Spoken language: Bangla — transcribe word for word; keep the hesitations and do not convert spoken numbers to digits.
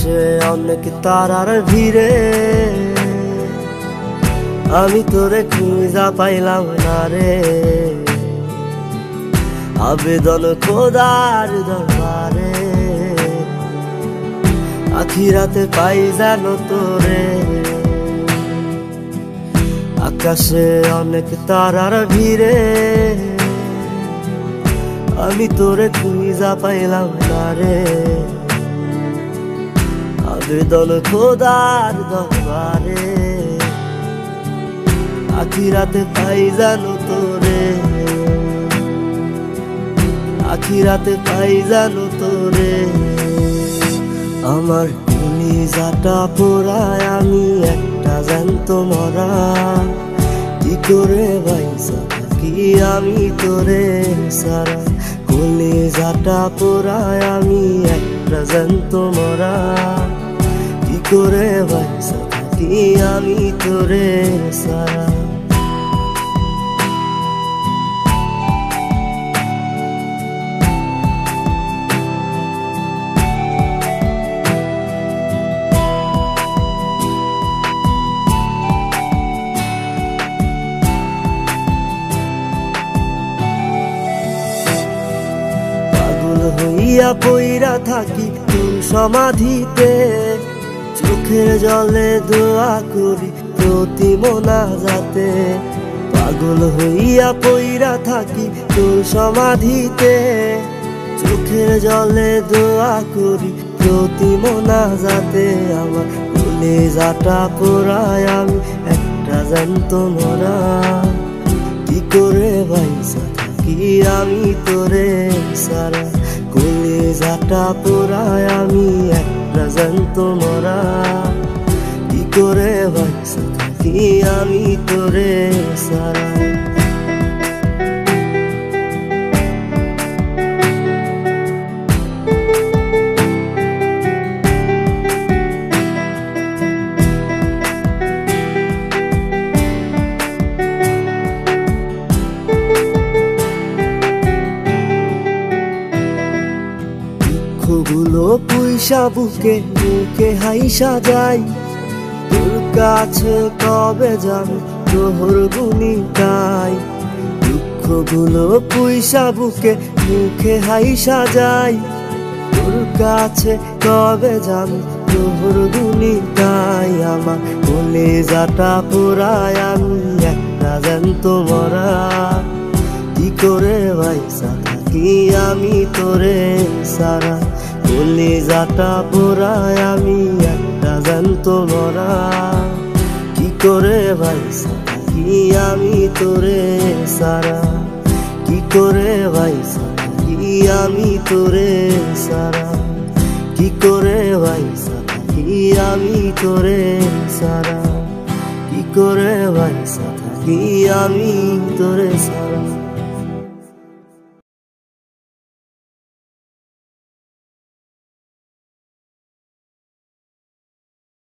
আকাশে অনেক তারার ভিড়ে আমি তোরে খুঁজা পাইলাম না রে। আবেদন খোদার দরবারে আখিরাতে পাই জানো তোরে। আকাশে অনেক তারার ভিড়ে আমি তোরে খুঁজা পাইলাম না রে। আবেদন খোদার দরবারে আখিরাতে পাই জানো তোরে। আখিরাতে পাই জানো তোরে। আমার কলিজাটা পোড়ায় আমি একটা জ্যান্ত মরা। কি করে বাইসা থাকি আমি তোরে সারা। কলিজাটা পোড়ায় আমি একটা জ্যান্ত মরা। কি করে বাইসা থাকি আমি তোরে সারা। হইয়া পইরা থাকি তোর সমাধিতে। চোখের জলে দোয়া করি প্রতি মোনাজাতে। পাগল হইয়া পইরা থাকি তোর সমাধিতে। চোখের জলে দোয়া করি প্রতি মোনাজাতে। আমার কলিজাটা পোড়ায় আমি একটা জ্যান্ত মরা। কি করে বাইসা থাকি আমি তোরে সারা। কলিজাটা পোড়ায় আমি একটা জ্যান্ত মরা। কি করে বাইসা থাকি আমি তোরে সারা। দুঃখগুলো পুইসা বুকে বুকে হাইসা যাই। তোর কাছে কবে যাবে তোর গুণিতাই। দুঃখগুলো পুইসা বুকে মুখে হাইসা যাই। তোর কাছে কবে যাবে তোর গুণিতাই। আমার কলিজাটা পোড়ায় আমি একটা জ্যান্ত মরা। কি করে বাইসা থাকি আমি তোরে সারা। কলিজাটা পোড়ায় আমি একটা জ্যান্ত মরা। কি করে বাইসা থাকি আমি তোরে সারা। কি করে বাইসা থাকি আমি তোরে সারা। কি করে বাইসা থাকি আমি তোরে সারা। কি করে বাইসা থাকি আমি তোরে সারা।